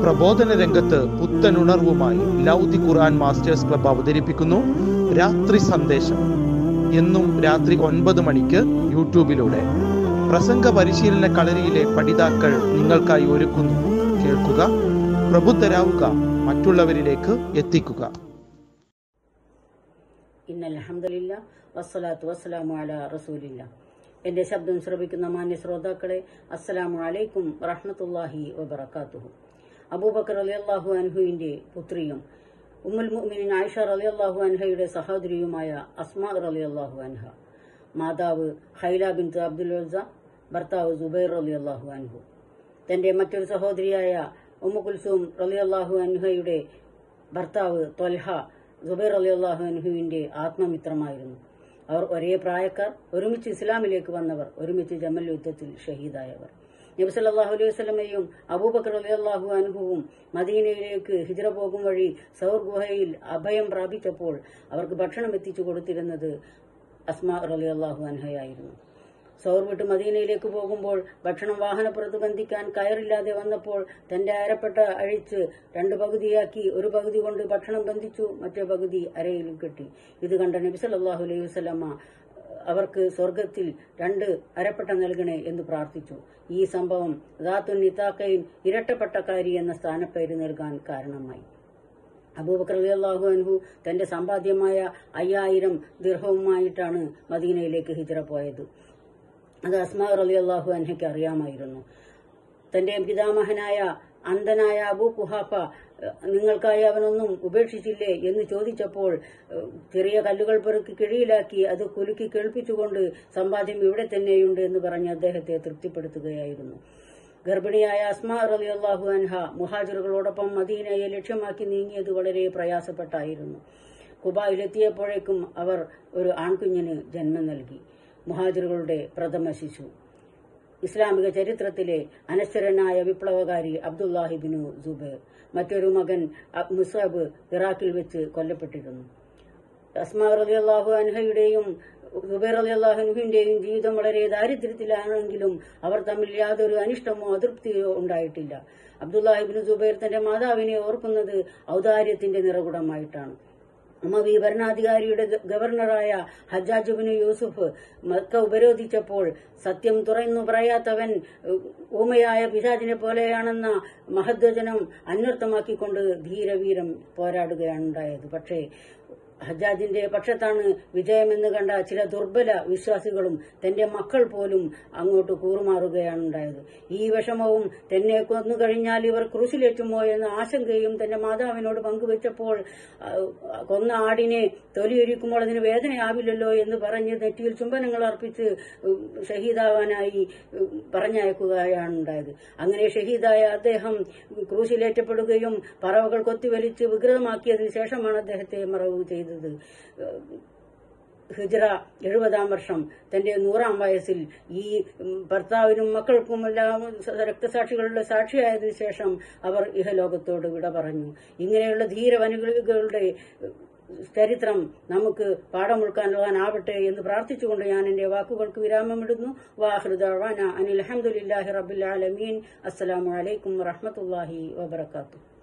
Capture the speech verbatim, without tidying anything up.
പ്രബോധന രംഗത്ത് പുത്തനുണർവുമായി ലൗദി ഖുർആൻ masters club അവതരിപ്പിക്കുന്നു രാത്രി സന്ദേശം. എന്നും രാത്രി ഒൻപത് മണിക്ക് യൂട്യൂബിലൂടെ പ്രസംഗ പരിശീലന കളരിയിലെ പഠിതാക്കൾ നിങ്ങൾക്കായി ഒരുക്കുന്നു. കേൾക്കുക, പ്രബുദ്ധരാവുക, മറ്റുള്ളവരിലേക്ക് എത്തിക്കുക. ഇന്നൽ ഹംദുലില്ലാഹ് വസ്സലാത്തു വസ്സലാമു അലാ റസൂലില്ലാഹ്. എന്റെ ശബ്ദം ശ്രവിക്കുന്ന മാന്യ ശ്രോതാക്കളെ, അസ്സലാമു അലൈക്കും വറഹ്മത്തുള്ളാഹി വബറകാതുഹു. അബൂബക്കർ റളിയല്ലാഹു അൻഹുവിന്റെ പുത്രിയും ഉമ്മുൽ മുഅ്മിനീൻ ആയിഷ റളിയല്ലാഹു അൻഹയുടെ സഹോദരിയുമായ അസ്മാ റളിയല്ലാഹു അൻഹ, മാതാവ് ഖൈല ബിൻത് അബ്ദുൽ ഉസ്സ, ഭർത്താവ് സുബൈർ റളിയല്ലാഹു അൻഹു. തന്റെ മറ്റൊരു സഹോദരിയായ ഉമ്മു കുൽസൂം റളിയല്ലാഹു അൻഹയുടെ ഭർത്താവ് ത്വൽഹ സുബൈർ റളിയല്ലാഹു അൻഹുവിന്റെ ആത്മമിത്രമായിരുന്നു. അവർ ഒരേ പ്രായക്കാർ, ഒരുമിച്ച് ഇസ്ലാമിലേക്ക് വന്നവർ, ഒരുമിച്ച് ജമൽ യുദ്ധത്തിൽ ഷഹീദായവർ. നബി സല്ലല്ലാഹു അലൈഹി വസല്ലമയും അബൂബക്കർ റളിയല്ലാഹു അൻഹുവും മദീനയിലേക്ക് ഹിജ്റ പോകും വഴി സൗർ ഗുഹയിൽ അഭയം പ്രാപിച്ചപ്പോൾ അവർക്ക് ഭക്ഷണം എത്തിച്ചു കൊടുത്തിരുന്നത് അസ്മാ റളിയല്ലാഹു അൻഹയായിരുന്നു. സൗർ വിട്ട് മദീനയിലേക്ക് പോകുമ്പോൾ ഭക്ഷണം വാഹനപ്പുറത്ത് ബന്ധിക്കാൻ കയറില്ലാതെ വന്നപ്പോൾ തന്റെ അരപ്പെട്ട അഴിച്ച് രണ്ട് പകുതിയാക്കി ഒരു പകുതി കൊണ്ട് ഭക്ഷണം ബന്ധിച്ചു, മറ്റേ പകുതി അരയിലും കെട്ടി. ഇത് കണ്ട നബി സല്ലല്ലാഹു അലൈഹി വസല്ലമ അവർക്ക് സ്വർഗത്തിൽ രണ്ട് അരപ്പെട്ട നൽകണേ എന്ന് പ്രാർത്ഥിച്ചു. ഈ സംഭവം ദാത്തുൻ നിതാഖൈൻ, ഇരട്ടപ്പെട്ടക്കാരി എന്ന സ്ഥാനപ്പേര് നൽകാൻ കാരണമായി. അബൂബക്കർ റളിയല്ലാഹു അൻഹു തന്റെ സമ്പാദ്യമായ അയ്യായിരം ദിർഹവുമായിട്ടാണ് മദീനയിലേക്ക് ഹിജ്റ പോയത്. അത് അസ്മാ റളിയല്ലാഹു അൻഹയ്ക്ക് അറിയാമായിരുന്നു. തന്റെ പിതാമഹനായ അന്ധനായ അബൂ ഖുഹാഫ നിങ്ങൾക്കായി അവനൊന്നും ഉപേക്ഷിച്ചില്ലേ എന്ന് ചോദിച്ചപ്പോൾ ചെറിയ കല്ലുകൾ പെറുക്കി കിഴിയിലാക്കി അത് കുലുക്കി കേൾപ്പിച്ചുകൊണ്ട് സമ്പാദ്യം ഇവിടെ തന്നെയുണ്ട് എന്ന് പറഞ്ഞ് അദ്ദേഹത്തെ തൃപ്തിപ്പെടുത്തുകയായിരുന്നു. ഗർഭിണിയായ അസ്മാ റളിയല്ലാഹു അൻഹ മുഹാജിറുകളോടൊപ്പം മദീനയെ ലക്ഷ്യമാക്കി നീങ്ങിയത് വളരെ പ്രയാസപ്പെട്ടായിരുന്നു. ഖുബായിലെത്തിയപ്പോഴേക്കും അവർ ഒരു ആൺകുഞ്ഞിന് ജന്മം നൽകി. മുഹാജിറുകളുടെ പ്രഥമ ശിശു. ഇസ്ലാമിക ചരിത്രത്തിലെ അനശ്വരനായ വിപ്ലവകാരി അബ്ദുല്ലാഹിബ്നു സുബൈർ. മറ്റൊരു മകൻ മുസ്അബ് ഇറാഖിൽ വെച്ച് കൊല്ലപ്പെട്ടിരുന്നു. അസ്മാ റളിയല്ലാഹു അൻഹയുടെയും സുബൈർ റളിയല്ലാഹു അൻഹുവിന്റെയും ജീവിതം വളരെ ദാരിദ്ര്യത്തിലാണെങ്കിലും അവർ തമ്മിൽ യാതൊരു അനിഷ്ടമോ അതൃപ്തിയോ ഉണ്ടായിട്ടില്ല. അബ്ദുല്ലാഹിബ്നു സുബൈർ തന്റെ മാതാവിനെ ഓർക്കുന്നത് ഔദാര്യത്തിന്റെ നിറകുടമായിട്ടാണ്. ഉമവി ഭരണാധികാരിയുടെ ഗവർണറായ ഹജ്ജാജ് ഇബ്നു യൂസുഫ് മക്ക ഉപരോധിച്ചപ്പോൾ സത്യം തുറന്നു പറയാത്തവൻ ഊമയായ പിശാചിനെ പോലെയാണെന്ന മഹദ്വചനം അന്വർത്ഥമാക്കിക്കൊണ്ട് ധീരവീരം പോരാടുകയാണ് ഉണ്ടായത്. പക്ഷേ ഹജ്ജാജിന്റെ പക്ഷത്താണ് വിജയമെന്ന് കണ്ട ചില ദുർബല വിശ്വാസികളും തന്റെ മക്കൾ പോലും അങ്ങോട്ട് കൂറുമാറുകയാണ് ഉണ്ടായത്. ഈ വിഷമവും തന്നെ കൊന്നു കഴിഞ്ഞാൽ ഇവർ ക്രൂശിലേറ്റുമോ എന്ന ആശങ്കയും തന്റെ മാതാവിനോട് പങ്കുവച്ചപ്പോൾ കൊന്ന ആടിനെ തൊലിയൊരുക്കുമ്പോൾ അതിന് വേദനയാവില്ലല്ലോ എന്ന് പറഞ്ഞ് നെറ്റിയിൽ ചുംബനങ്ങൾ അർപ്പിച്ച് ഷഹീദാവാനായി പറഞ്ഞയക്കുകയാണ് ഉണ്ടായത്. അങ്ങനെ ഷഹീദായ അദ്ദേഹം ക്രൂശിലേറ്റപ്പെടുകയും പറവകൾ കൊത്തിവലിച്ച് വികൃതമാക്കിയതിനു ശേഷമാണ് അദ്ദേഹത്തെ മറവു ചെയ്തത്. ഹിജ്റ എഴുപതാം വർഷം തന്റെ നൂറാം വയസ്സിൽ ഈ ഭർത്താവിനും മക്കൾക്കുമെല്ലാം രക്തസാക്ഷികളുടെ സാക്ഷിയായതിനു ശേഷം അവർ ഇഹലോകത്തോട് വിട പറഞ്ഞു. ഇങ്ങനെയുള്ള ധീരവനികളുടെ ചരിത്രം നമുക്ക് പാഠം ഉൾക്കാനാവട്ടെ എന്ന് പ്രാർത്ഥിച്ചുകൊണ്ട് ഞാൻ എന്റെ വാക്കുകൾക്ക് വിരാമമിടുന്നു. വാഖിറു ദഅ്വാനാ അനിൽ ഹംദുലില്ലാഹി റബ്ബിൽ ആലമീൻ. അസ്സലാമു അലൈക്കും വറഹ്മത്തുള്ളാഹി വബറകാതുഹു.